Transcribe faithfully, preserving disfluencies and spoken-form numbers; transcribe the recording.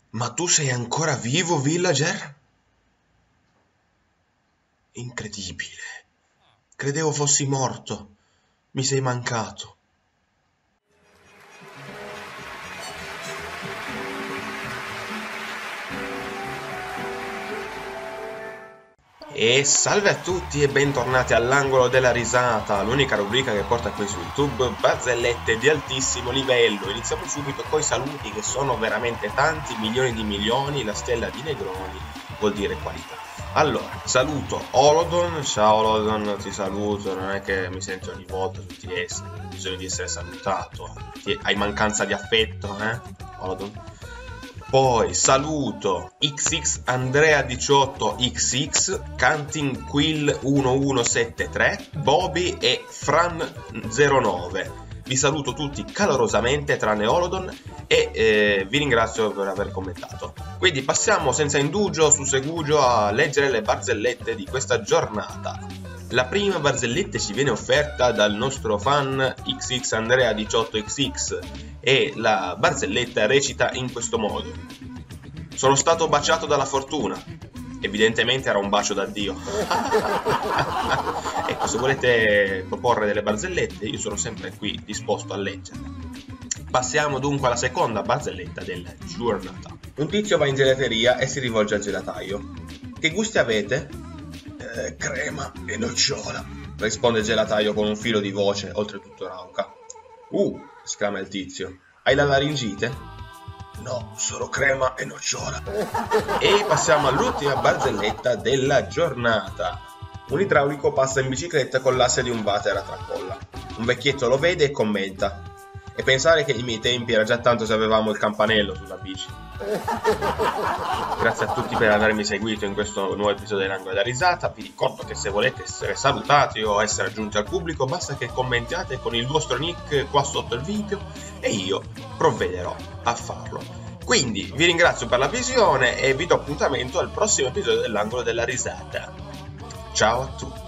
Ma tu sei ancora vivo, villager? Incredibile. Credevo fossi morto. Mi sei mancato. E salve a tutti e bentornati all'angolo della risata, l'unica rubrica che porta qui su YouTube barzellette di altissimo livello. Iniziamo subito con i saluti che sono veramente tanti, milioni di milioni, la stella di Negroni vuol dire qualità. Allora, saluto Olodon, ciao Olodon, ti saluto, non è che mi sento ogni volta su T S, ho bisogno di essere salutato, hai mancanza di affetto, eh, Olodon? Poi saluto X X Andrea diciotto X X, Canting Quill uno uno sette tre, Bobby e Fran zero nove. Vi saluto tutti calorosamente tranne Olodon e eh, vi ringrazio per aver commentato. Quindi passiamo senza indugio su segugio a leggere le barzellette di questa giornata. La prima barzelletta ci viene offerta dal nostro fan X X Andrea diciotto X X e la barzelletta recita in questo modo: sono stato baciato dalla fortuna. Evidentemente era un bacio da Dio. Ecco, se volete proporre delle barzellette io sono sempre qui disposto a leggerle. Passiamo dunque alla seconda barzelletta della giornata. Un tizio va in gelateria e si rivolge al gelataio. Che gusti avete? Eh, crema e nocciola, risponde il gelataio con un filo di voce oltretutto rauca. Uh, esclama il tizio, hai la laringite? No, solo crema e nocciola. E passiamo all'ultima barzelletta della giornata. Un idraulico passa in bicicletta con l'asse di un water a tracolla. Un vecchietto lo vede e commenta: e pensare che ai miei tempi era già tanto se avevamo il campanello sulla bici. Grazie a tutti per avermi seguito in questo nuovo episodio dell'angolo della risata. Vi ricordo che se volete essere salutati o essere aggiunti al pubblico basta che commentiate con il vostro nick qua sotto il video e io provvederò a farlo. Quindi vi ringrazio per la visione e vi do appuntamento al prossimo episodio dell'angolo della risata. Ciao a tutti.